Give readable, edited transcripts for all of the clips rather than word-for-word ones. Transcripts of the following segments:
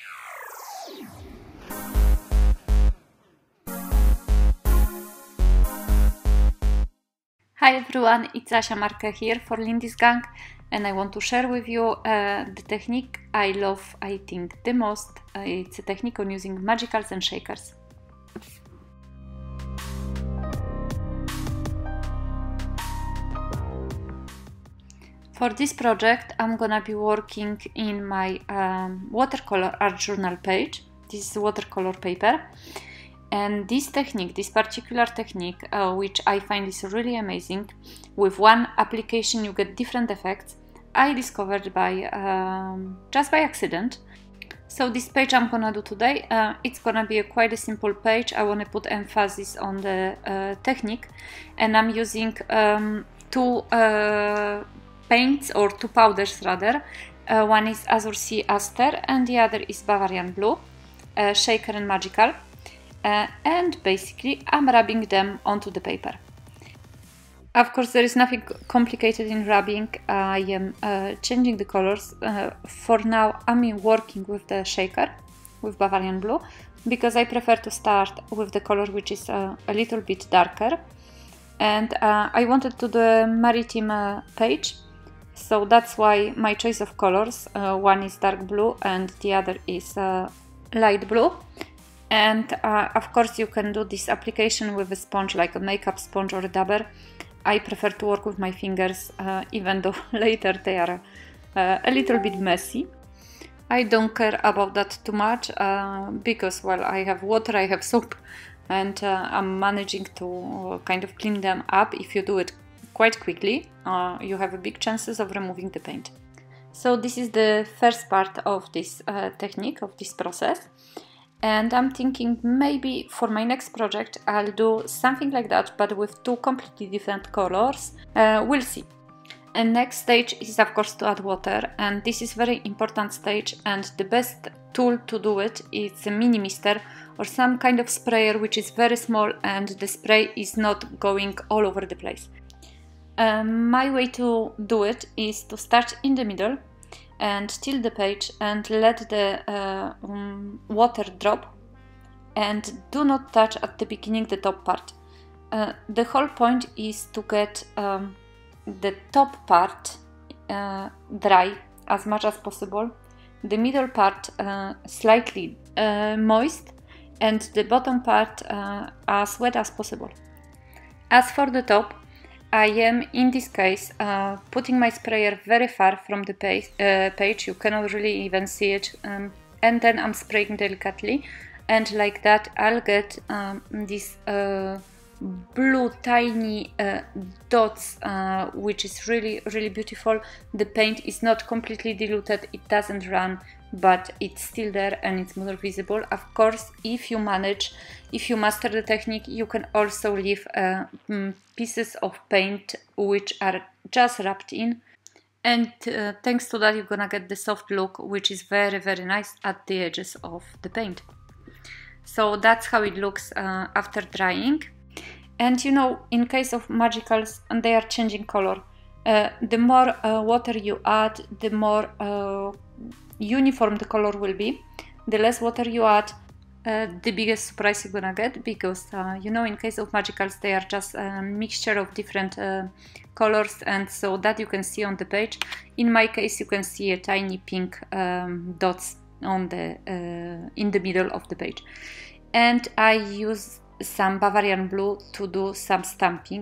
Hi everyone, it's Asia Marke here for Lindy's Gang, and I want to share with you the technique I love, I think, the most. It's a technique on using magicals and shakers. For this project, I'm gonna be working in my watercolor art journal page. This is watercolor paper. And this technique, this particular technique, which I find is really amazing, with one application you get different effects, I discovered by just by accident. So this page I'm gonna do today, it's gonna be quite a simple page. I want to put emphasis on the technique, and I'm using two paints, or two powders rather. One is Azure Sea Aster and the other is Bavarian Blue, shaker and magical. And basically I'm rubbing them onto the paper. Of course, there is nothing complicated in rubbing. I am changing the colors. For now I'm working with the shaker, with Bavarian Blue, because I prefer to start with the color which is a little bit darker. And I wanted to do a maritime page, so that's why my choice of colors. One is dark blue and the other is light blue. And of course you can do this application with a sponge, like a makeup sponge or a dabber. I prefer to work with my fingers, even though later they are a little bit messy. I don't care about that too much, because, well, I have water, I have soap, and I'm managing to kind of clean them up. If you do it quite quickly, you have a big chances of removing the paint. So this is the first part of this technique, of this process. And I'm thinking maybe for my next project I'll do something like that, but with two completely different colors. We'll see. And next stage is of course to add water, and this is very important stage, and the best tool to do it is a mini mister or some kind of sprayer which is very small and the spray is not going all over the place. My way to do it is to start in the middle and tilt the page and let the water drop, and do not touch at the beginning the top part. The whole point is to get the top part dry as much as possible, the middle part slightly moist, and the bottom part as wet as possible. As for the top, I am in this case putting my sprayer very far from the page, you cannot really even see it, and then I'm spraying delicately, and like that I'll get these blue tiny dots, which is really beautiful. The paint is not completely diluted, it doesn't run, but it's still there and it's more visible. Of course, if you manage, if you master the technique, you can also leave pieces of paint which are just wrapped in, and thanks to that you're gonna get the soft look, which is very nice at the edges of the paint. So that's how it looks after drying. And you know, in case of magicals, and they are changing color, the more water you add, the more uniform the color will be. The less water you add, the biggest surprise you're gonna get, because you know, in case of magicals, they are just a mixture of different colors, and so that you can see on the page. In my case, you can see a tiny pink dots on the in the middle of the page. And I use some Bavarian Blue to do some stamping.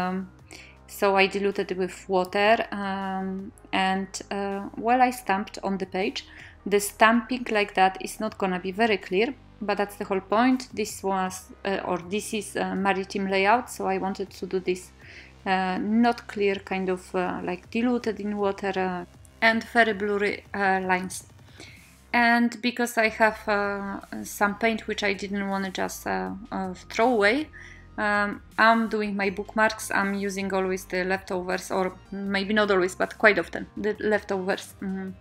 So I diluted it with water, and well, I stamped on the page. The stamping like that is not gonna be very clear, but that's the whole point. This was, or this is a maritime layout, so I wanted to do this not clear, kind of like diluted in water, and very blurry lines. And because I have some paint which I didn't want to just throw away, I'm doing my bookmarks. I'm using always the leftovers, or maybe not always, but quite often the leftovers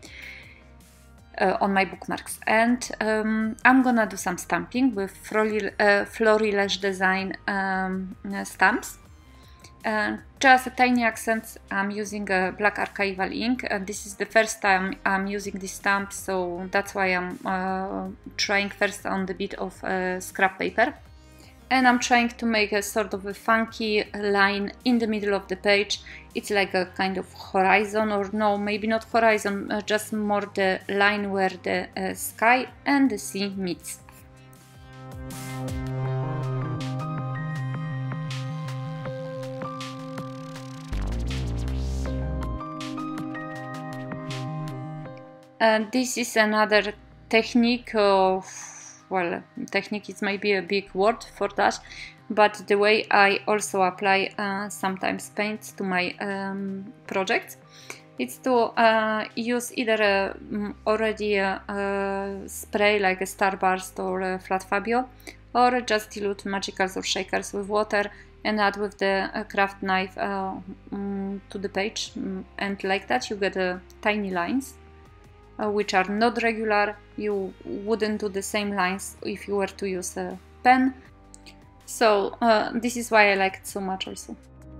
on my bookmarks. And I'm gonna do some stamping with Florilège Design stamps. just a tiny accent. I'm using a black archival ink. This is the first time I'm using this stamp, so that's why I'm trying first on the bit of scrap paper. And I'm trying to make a sort of a funky line in the middle of the page. It's like a kind of horizon, or no, maybe not horizon, just more the line where the sky and the sea meets. This is another technique of, well, technique is maybe a big word for that, but the way I also apply sometimes paints to my projects, it's to use either a already spray like a Starburst or a Flat Fabio, or just dilute magicals or shakers with water and add with the craft knife to the page, and like that you get tiny lines. Which are not regular. You wouldn't do the same lines if you were to use a pen. So this is why I like it so much also.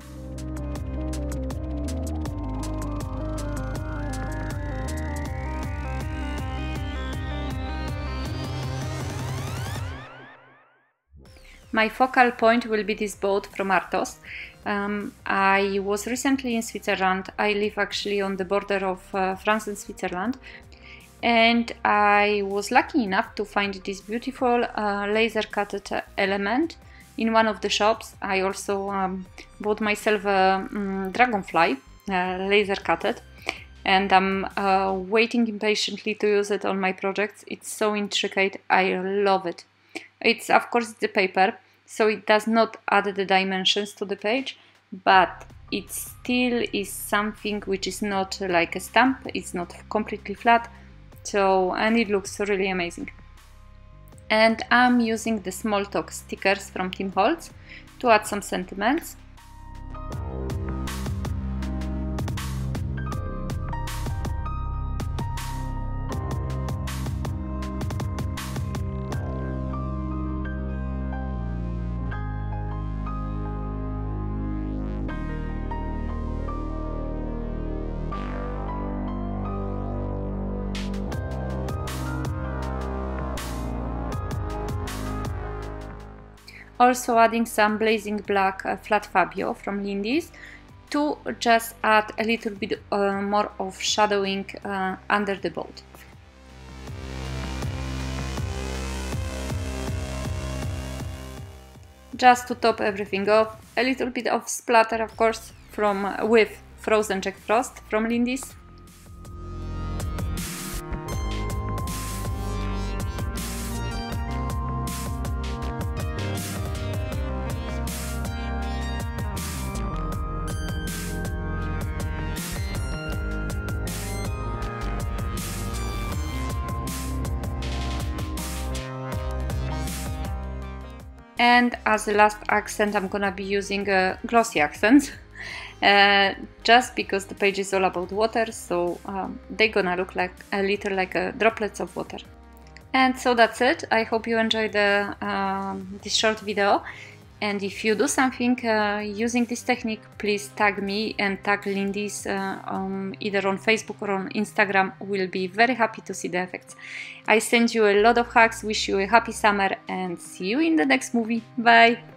My focal point will be this boat from Artos. I was recently in Switzerland. I live actually on the border of France and Switzerland. And I was lucky enough to find this beautiful laser cutted element in one of the shops. I also bought myself a dragonfly laser cutted, and I'm waiting impatiently to use it on my projects. It's so intricate, I love it. It's of course the paper, so it does not add the dimensions to the page, but it still is something which is not like a stamp. It's not completely flat. So, and it looks really amazing. And I'm using the small talk stickers from Tim Holtz to add some sentiments. Also adding some blazing black Flat Fabio from Lindy's to just add a little bit more of shadowing under the boat. Just to top everything off, a little bit of splatter of course with frozen Jack Frost from Lindy's. And as the last accent, I'm gonna be using a glossy accent, just because the page is all about water, so they're gonna look like a little like droplets of water. And so that's it. I hope you enjoyed this short video. And if you do something using this technique, please tag me and tag Lindy's either on Facebook or on Instagram. We'll be very happy to see the effects. I send you a lot of hugs, wish you a happy summer, and see you in the next movie. Bye!